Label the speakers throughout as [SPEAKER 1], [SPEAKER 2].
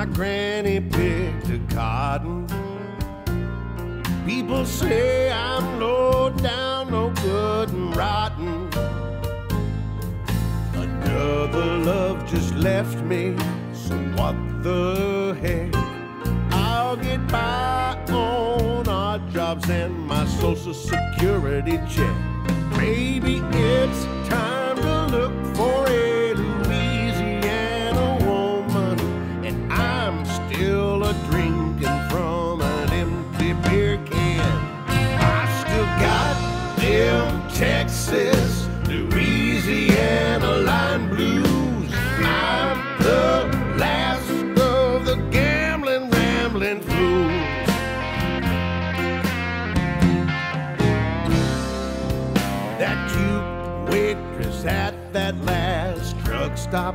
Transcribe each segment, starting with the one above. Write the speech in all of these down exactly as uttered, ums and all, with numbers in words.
[SPEAKER 1] my granny picked a cotton. People say I'm low down, no good and rotten. Another love just left me, so what the heck? I'll get by on odd jobs and my social security check. Maybe it's time to look for a Louisiana woman, and I'm still a drinking from an empty beer can. I still got them Texas, Louisiana line blues. I'm the last of the gambling, rambling fools. That cute waitress at that last truck stop,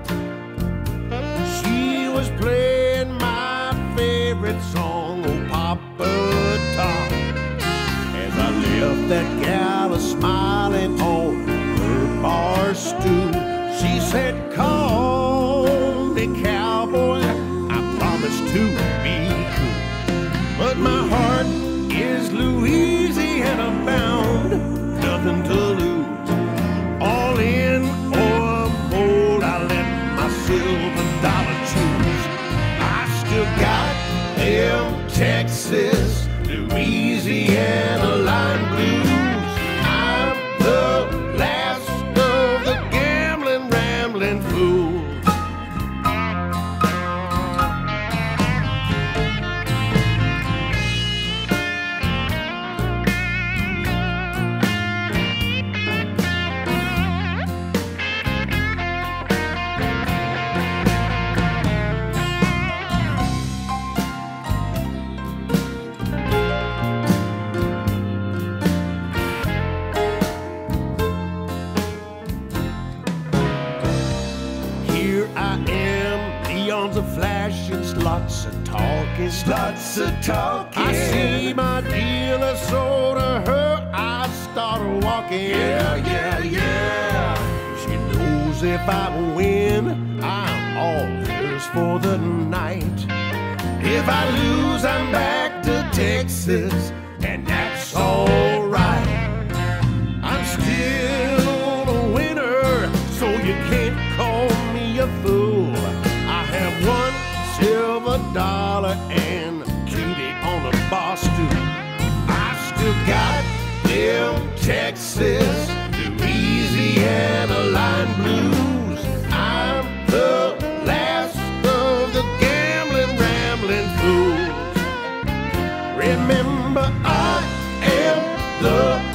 [SPEAKER 1] she was playing my favorite song, oh Papa Top. As I left that gal smiling on her bar stool, she said, call me cowboy, I promise to be cool. But my heart is Louisiana bound, nothing to lose. All in or mold, I let my silver dollar choose. I still got them Texas, Louisiana line blues. I'm the last of the gambling, rambling fools. Neons are flashing, lots of talking, lots of talking. I see my dealer sold to her, I start walking. Yeah, yeah, yeah. She knows if I win, I'm all hers for the night. If I lose, I'm back to Texas, and that's all right. I'm still a winner, so you can't call me a fool. One silver dollar and a cutie on a bar stool. I still got them Texas, Louisiana line blues. I'm the last of the gambling, rambling fools. Remember, I am the